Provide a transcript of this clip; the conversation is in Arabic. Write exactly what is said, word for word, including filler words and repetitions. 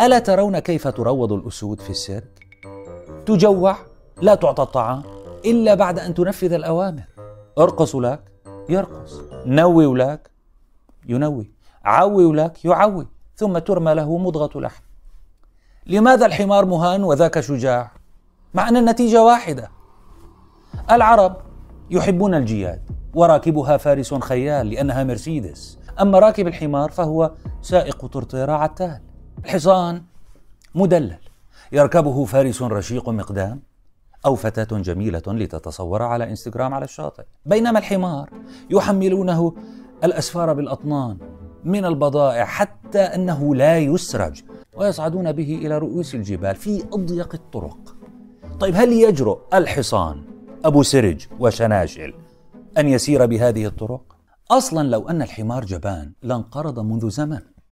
ألا ترون كيف تروض الأسود في السيرك؟ تجوع، لا تعطى الطعام إلا بعد أن تنفذ الأوامر. ارقص لك يرقص، نوي لك ينوي، عوي لك يعوي، ثم ترمى له مضغة لحم. لماذا الحمار مهان وذاك شجاع؟ مع أن النتيجة واحدة. العرب يحبون الجياد، وراكبها فارس خيال لأنها مرسيدس، أما راكب الحمار فهو سائق طرطيرة عتال. الحصان مدلل، يركبه فارس رشيق مقدام أو فتاة جميلة لتتصور على إنستغرام على الشاطئ، بينما الحمار يحملونه الأسفار بالأطنان من البضائع حتى أنه لا يسرج، ويصعدون به إلى رؤوس الجبال في أضيق الطرق. طيب هل يجرؤ الحصان أبو سرج وشناشل أن يسير بهذه الطرق؟ أصلا لو أن الحمار جبان لانقرض منذ زمن.